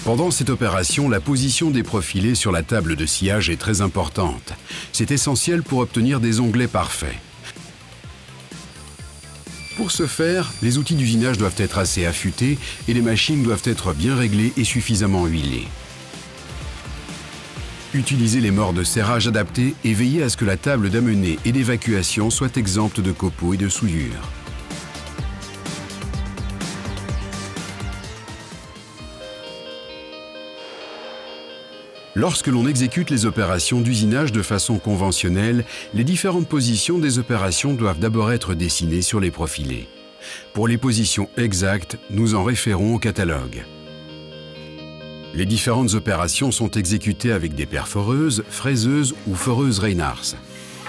Pendant cette opération, la position des profilés sur la table de sciage est très importante. C'est essentiel pour obtenir des onglets parfaits. Pour ce faire, les outils d'usinage doivent être assez affûtés et les machines doivent être bien réglées et suffisamment huilées. Utilisez les morts de serrage adaptés et veillez à ce que la table d'amener et d'évacuation soit exempte de copeaux et de souillures. Lorsque l'on exécute les opérations d'usinage de façon conventionnelle, les différentes positions des opérations doivent d'abord être dessinées sur les profilés. Pour les positions exactes, nous en référons au catalogue. Les différentes opérations sont exécutées avec des perforeuses, fraiseuses ou foreuses Reinhardt.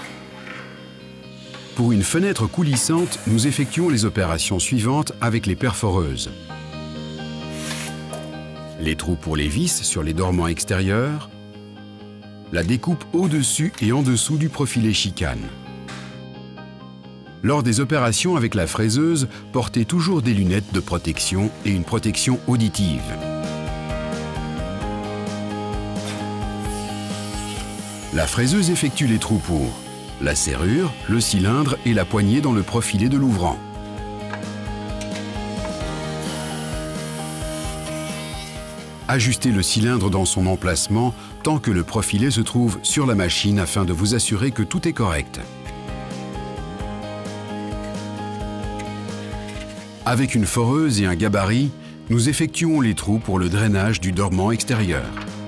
Pour une fenêtre coulissante, nous effectuons les opérations suivantes avec les perforeuses. Les trous pour les vis sur les dormants extérieurs, la découpe au-dessus et en dessous du profilé chicane. Lors des opérations avec la fraiseuse, portez toujours des lunettes de protection et une protection auditive. La fraiseuse effectue les trous pour la serrure, le cylindre et la poignée dans le profilé de l'ouvrant. Ajustez le cylindre dans son emplacement tant que le profilé se trouve sur la machine afin de vous assurer que tout est correct. Avec une foreuse et un gabarit, nous effectuons les trous pour le drainage du dormant extérieur.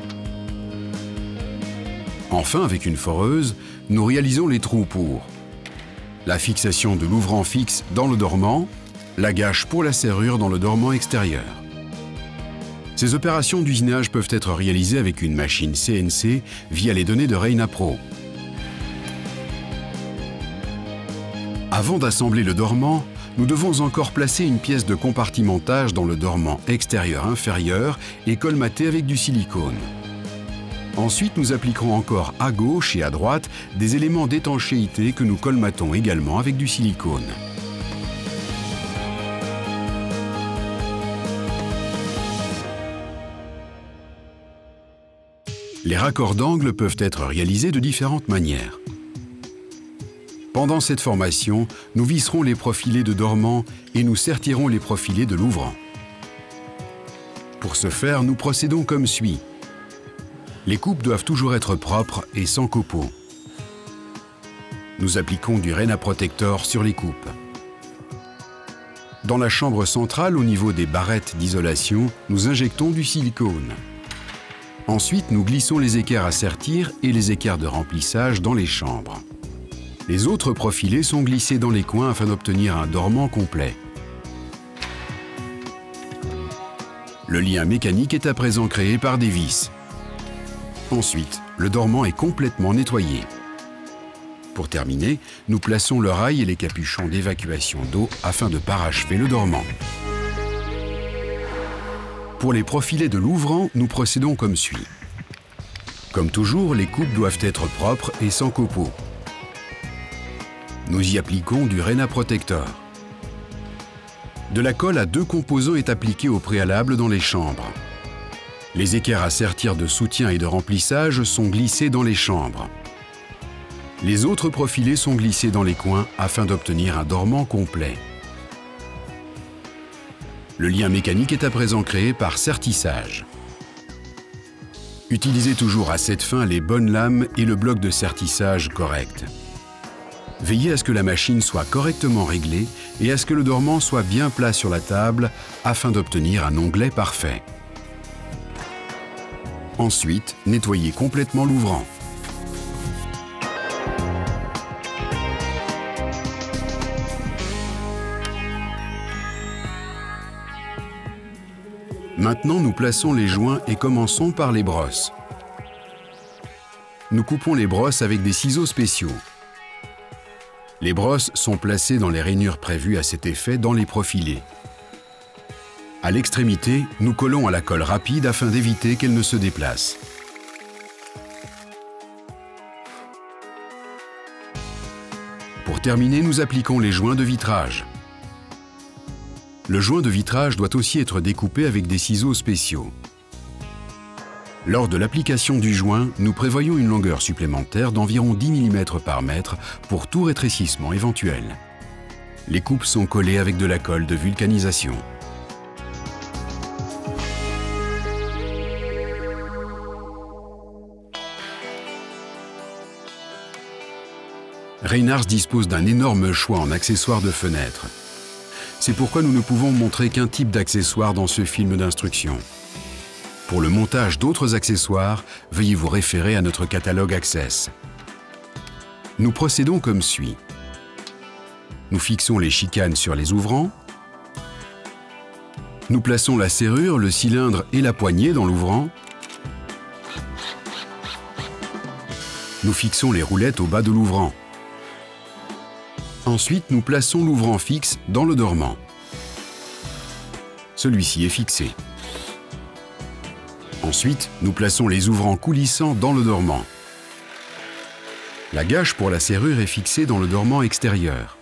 Enfin, avec une foreuse, nous réalisons les trous pour la fixation de l'ouvrant fixe dans le dormant, la gâche pour la serrure dans le dormant extérieur. Ces opérations d'usinage peuvent être réalisées avec une machine CNC via les données de ReinaPro. Avant d'assembler le dormant, nous devons encore placer une pièce de compartimentage dans le dormant extérieur inférieur et colmater avec du silicone. Ensuite, nous appliquerons encore à gauche et à droite des éléments d'étanchéité que nous colmatons également avec du silicone. Les raccords d'angle peuvent être réalisés de différentes manières. Pendant cette formation, nous visserons les profilés de dormant et nous sertirons les profilés de l'ouvrant. Pour ce faire, nous procédons comme suit. Les coupes doivent toujours être propres et sans copeaux. Nous appliquons du ReinaProtector sur les coupes. Dans la chambre centrale, au niveau des barrettes d'isolation, nous injectons du silicone. Ensuite, nous glissons les équerres à sertir et les équerres de remplissage dans les chambres. Les autres profilés sont glissés dans les coins afin d'obtenir un dormant complet. Le lien mécanique est à présent créé par des vis. Ensuite, le dormant est complètement nettoyé. Pour terminer, nous plaçons le rail et les capuchons d'évacuation d'eau afin de parachever le dormant. Pour les profilés de l'ouvrant, nous procédons comme suit. Comme toujours, les coupes doivent être propres et sans copeaux. Nous y appliquons du ReinaProtector. De la colle à 2 composants est appliquée au préalable dans les chambres. Les équerres à sertir de soutien et de remplissage sont glissés dans les chambres. Les autres profilés sont glissés dans les coins afin d'obtenir un dormant complet. Le lien mécanique est à présent créé par sertissage. Utilisez toujours à cette fin les bonnes lames et le bloc de sertissage correct. Veillez à ce que la machine soit correctement réglée et à ce que le dormant soit bien plat sur la table afin d'obtenir un onglet parfait. Ensuite, nettoyez complètement l'ouvrant. Maintenant, nous plaçons les joints et commençons par les brosses. Nous coupons les brosses avec des ciseaux spéciaux. Les brosses sont placées dans les rainures prévues à cet effet dans les profilés. À l'extrémité, nous collons à la colle rapide afin d'éviter qu'elle ne se déplace. Pour terminer, nous appliquons les joints de vitrage. Le joint de vitrage doit aussi être découpé avec des ciseaux spéciaux. Lors de l'application du joint, nous prévoyons une longueur supplémentaire d'environ 10 mm par mètre pour tout rétrécissement éventuel. Les coupes sont collées avec de la colle de vulcanisation. Reynars dispose d'un énorme choix en accessoires de fenêtres. C'est pourquoi nous ne pouvons montrer qu'un type d'accessoire dans ce film d'instruction. Pour le montage d'autres accessoires, veuillez vous référer à notre catalogue Access. Nous procédons comme suit. Nous fixons les chicanes sur les ouvrants. Nous plaçons la serrure, le cylindre et la poignée dans l'ouvrant. Nous fixons les roulettes au bas de l'ouvrant. Ensuite, nous plaçons l'ouvrant fixe dans le dormant. Celui-ci est fixé. Ensuite, nous plaçons les ouvrants coulissants dans le dormant. La gâche pour la serrure est fixée dans le dormant extérieur.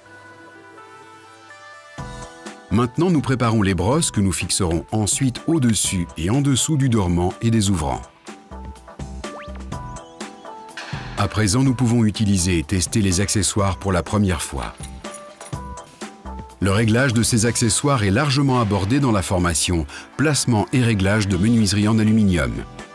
Maintenant, nous préparons les brosses que nous fixerons ensuite au-dessus et en dessous du dormant et des ouvrants. À présent, nous pouvons utiliser et tester les accessoires pour la première fois. Le réglage de ces accessoires est largement abordé dans la formation « Placement et réglage de menuiserie en aluminium ».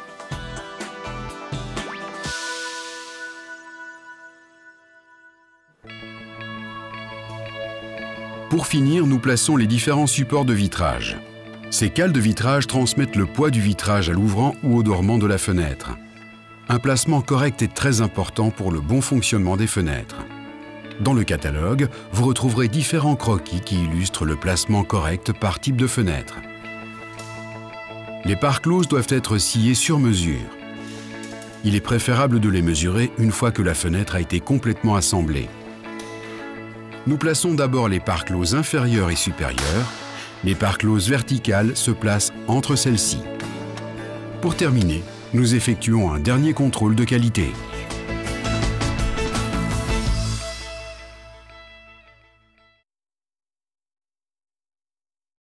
Pour finir, nous plaçons les différents supports de vitrage. Ces cales de vitrage transmettent le poids du vitrage à l'ouvrant ou au dormant de la fenêtre. Un placement correct est très important pour le bon fonctionnement des fenêtres. Dans le catalogue, vous retrouverez différents croquis qui illustrent le placement correct par type de fenêtre. Les parts closes doivent être sciées sur mesure. Il est préférable de les mesurer une fois que la fenêtre a été complètement assemblée. Nous plaçons d'abord les parts closes inférieures et supérieures. Les parts closes verticales se placent entre celles-ci. Pour terminer, nous effectuons un dernier contrôle de qualité.